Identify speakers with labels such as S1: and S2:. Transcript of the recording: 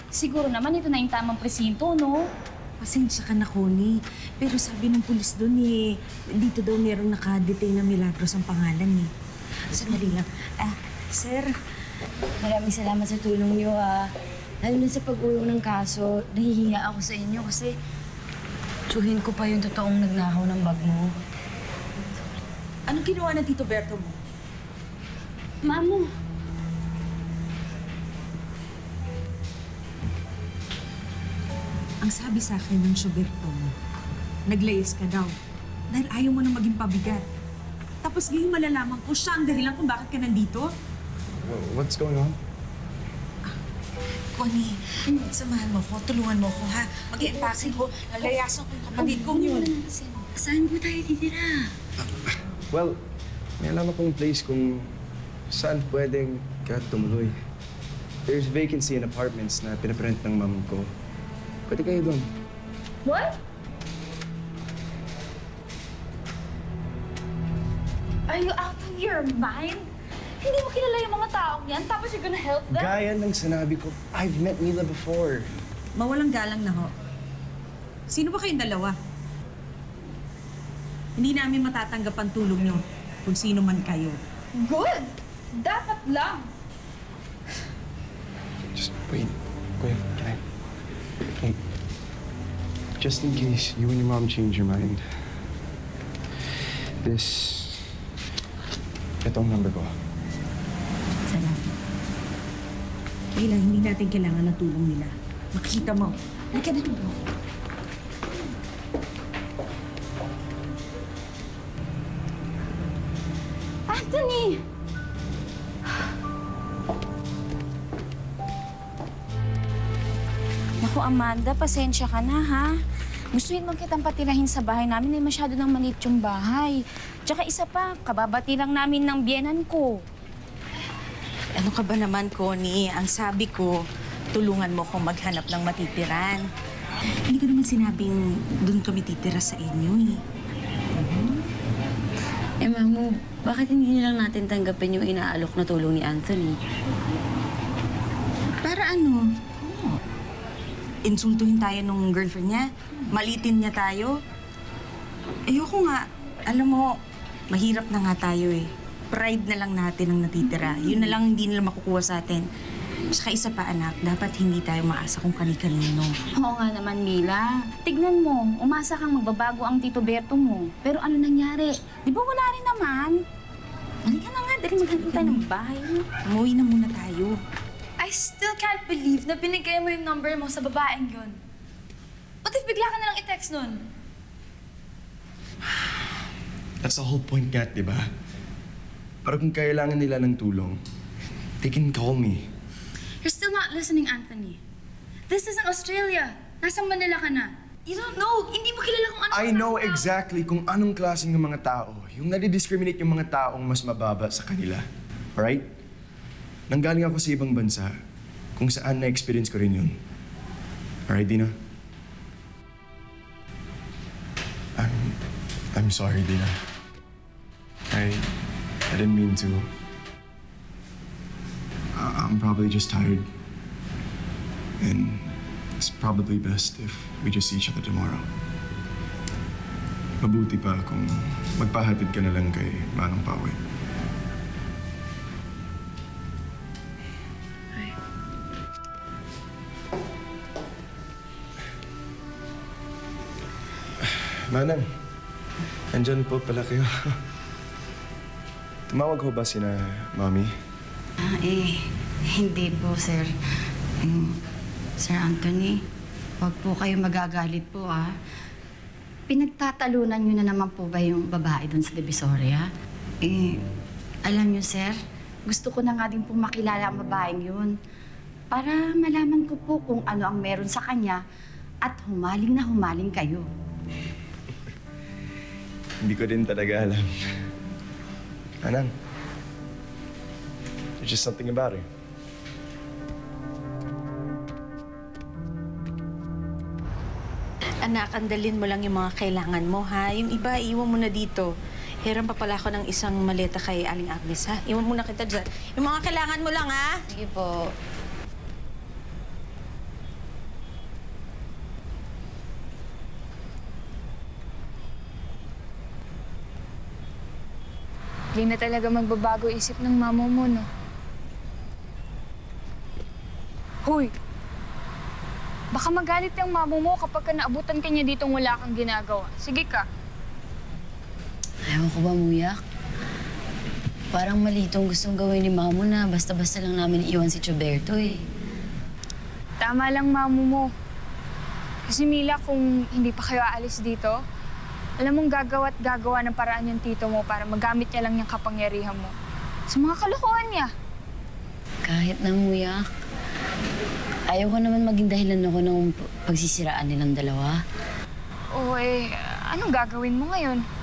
S1: Siguro naman ito na yung tamang presinto, no?
S2: Pasensya ka na, Connie. Pero sabi ng pulis doon dito daw merong naka-detain na Milagros ang pangalan Sandali lang. Sir.
S3: Maraming salamat sa tulong niyo, Lalo na sa pag-ulong ng kaso, nahihiya ako sa inyo kasi tsuhin ko pa yung totoong nagnakaw ng bag mo.
S2: Anong ginawa ng Tito Berto mo?
S1: Mamo.
S2: Ang sabi sa akin ng Syoberto mo, naglayas ka daw dahil ayaw mo nang maging pabigat. Tapos ngayon malalaman ko siya ang dahilan kung bakit ka nandito.
S4: What's going on?
S2: Connie, samahan mo ko, tulungan mo ko, ha? Mag-i-unboxing ko, lalayasan ko yung kapatid kong yun.
S3: Saan po tayo titira?
S4: Well, may alam akong place kung saan pwedeng ka tumuloy. There's vacancy in apartments na pinaprent ng mom ko. Pwede kayo doon.
S1: What? Are you out of your mind? Hindi mo kilala yung mga taong yan, tapos you're gonna help them?
S4: Gaya ng sinabi ko, I've met Mila before.
S2: Mawalang galang na ho. Sino ba kayong dalawa? Hindi namin matatanggap ang tulong nyo kung sino man kayo.
S1: Good! Dapat lang.
S4: Just wait. Wait, can I? Wait. Just in case you and your mom change your mind. Itong number ko.
S2: Salamat. Kailan hindi natin kailangan ng tulong nila. Makikita mo. Halika na dito.
S1: Anthony! Naku, Amanda, pasensya ka na, ha? Gustuhin mo kitang patirahin sa bahay namin, masyado nang maliit yung bahay. Tsaka isa pa, kababati lang namin ng biyenan ko.
S2: Ano ka ba naman, Connie? Ang sabi ko, tulungan mo kong maghanap ng matitiran. Hindi ko naman sinabing doon kami titira sa inyo,
S3: Mamu, bakit hindi niyo lang natin tanggapin yung inaalok na tulong ni Anthony?
S2: Para ano? Insultuhin tayo nung girlfriend niya? Malitin niya tayo? Ayoko nga. Alam mo, mahirap na nga tayo Pride na lang natin ang natitira. Yun na lang hindi nila makukuha sa atin. Saka isa pa, anak, dapat hindi tayo maasa kung kani-kanino.
S1: Oo nga naman, Mila. Tignan mo, umasa kang magbabago ang Tito Berto mo. Pero ano nangyari? Di ba wala rin naman? Halika na nga, dali maghanap tayo ng bahay.
S2: Umuwi na muna tayo.
S5: I still can't believe na binigay mo yung number mo sa babaeng yun. What if bigla ka nalang i-text nun?
S4: That's the whole point nga, di ba? Para kung kailangan nila ng tulong, they can call me.
S5: You're still not listening, Anthony. This isn't Australia. Nasa Manila ka na. You don't know. Hindi mo kilala kung ano.
S4: I know exactly kung anong klaseng ng mga tao. Yung nadi-discriminate yung mga taong mas mababa sa kanila. Alright? Nanggaling ako sa ibang bansa kung saan na-experience ko rin yun. Alright, Dina? I'm sorry, Dina. I didn't mean to. I'm probably just tired. And it's probably best if we just see each other tomorrow. Mabuti pa kung magpahatid ka na lang kay Manong Pawe.
S5: Hi.
S4: Manang, andyan po pala kayo. Tumawag ho ba sina Mommy?
S3: Hindi po, sir. Sir Anthony, huwag po kayo magagalit po, Pinagtatalunan niyo na naman po ba yung babae doon sa Divisoria? Alam niyo, sir, gusto ko na nga din po makilala ang babaeng yun. Para malaman ko po kung ano ang meron sa kanya at humaling na humaling kayo.
S4: Hindi ko din talaga alam. Anang, there's just something about her.
S2: Anak, andalin mo lang yung mga kailangan mo, ha? Yung iba, iwan mo na dito. Hiram pa pala ako ng isang maleta kay Aling Agnes, ha? Iwan muna kita dyan. Yung mga kailangan mo lang, ha?
S3: Sige po.
S5: Hindi na talaga magbabago isip ng mama mo, no? Hoy! Baka magalit yung mama mo kapag naabutan ka niya ditong wala kang ginagawa. Sige ka.
S3: Ayaw ko ba, Muyak? Parang mali itong gustong gawin ni Mamo na basta-basta lang namin iwan si Choberto eh.
S5: Tama lang, mamo mo. Kasi Mila, kung hindi pa kayo aalis dito, alam mong gagawa ng paraan yung tito mo para magamit niya lang yung kapangyarihan mo sa mga kalokohan niya.
S3: Kahit na, Muyak. Ayaw ko naman maging dahilan ako ng pagsisiraan nilang dalawa.
S5: Oo anong gagawin mo ngayon?